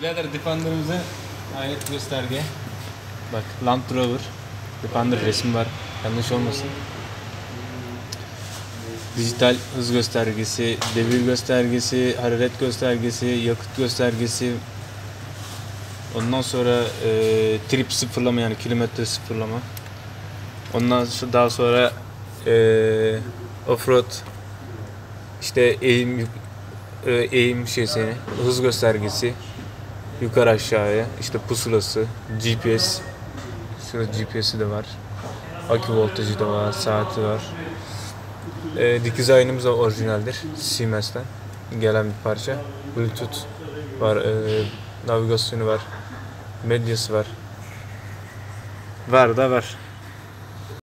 Birader Defender'ımıza ayet gösterge. Bak Land Rover. Defender resmi var. Yanlış olmasın. Dijital hız göstergesi, devir göstergesi, hararet göstergesi, yakıt göstergesi. Ondan sonra trip sıfırlama yani kilometre sıfırlama. Ondan sonra daha sonra offroad işte eğim şeysi, hız göstergesi, yukarı aşağıya, işte pusulası, GPS, şurada GPS'i de var, akü voltajı da var, saati var. Dikiz aynamız da orijinaldir, Siemens'ten gelen bir parça. Bluetooth var, navigasyonu var, medyası var. Var da var.